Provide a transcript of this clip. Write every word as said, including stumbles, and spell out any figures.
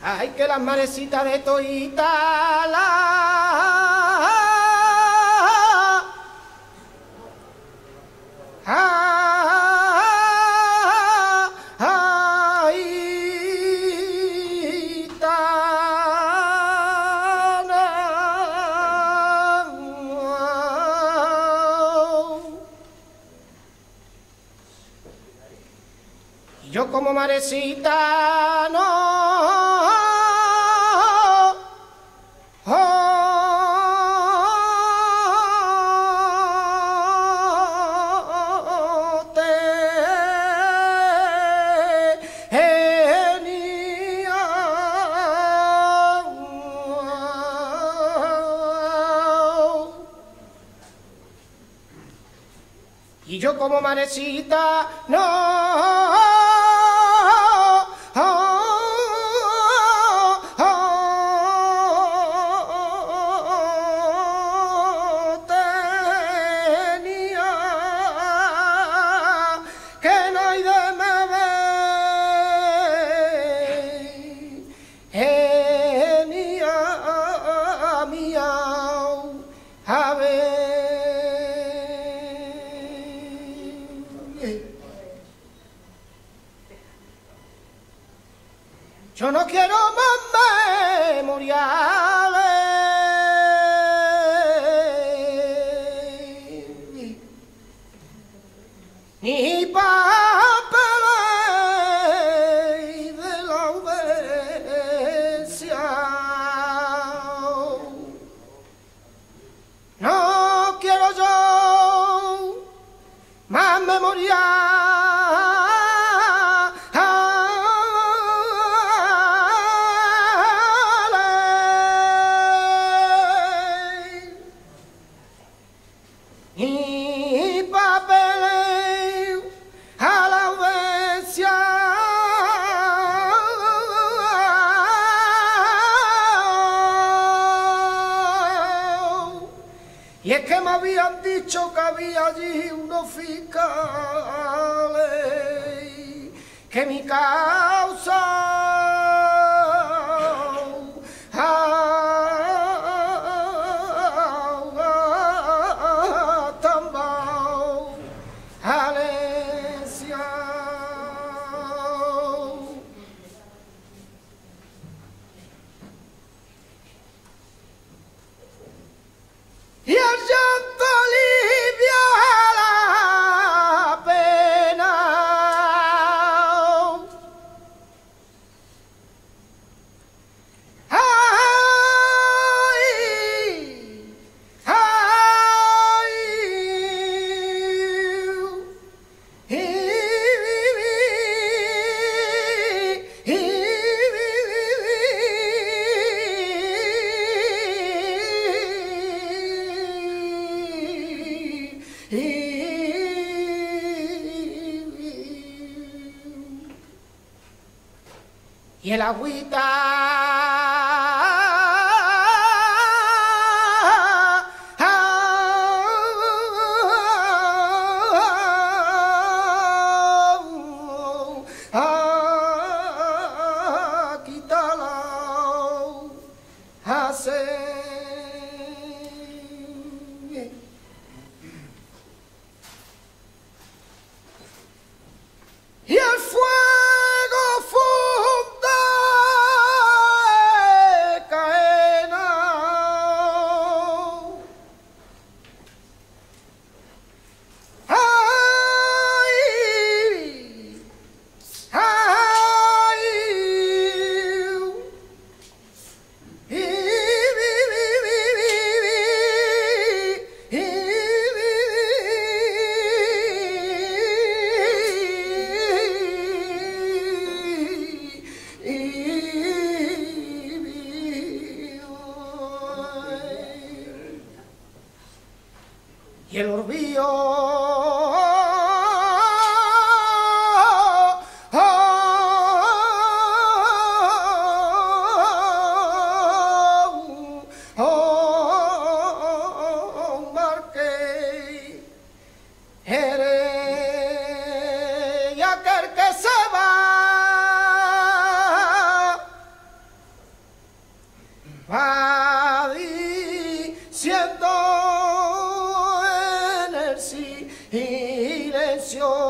Ay, que las marecitas de Toita la... Ay, tana. Y yo como marecita no... Y yo como marecita no... Yo no quiero más memoriales, ni papeles de la audiencia. No quiero yo más memoriales. Y es que me habían dicho que había allí unos fiscales, que mi causa ha tambao Alesia. Y el llanto alivia la pena. Ay, ay, y el agüita a quitarla hace. Y el fuego funda caena. Ay, ay, y el orbillo marqué eres y aquel que se va va diciendo en el silencio.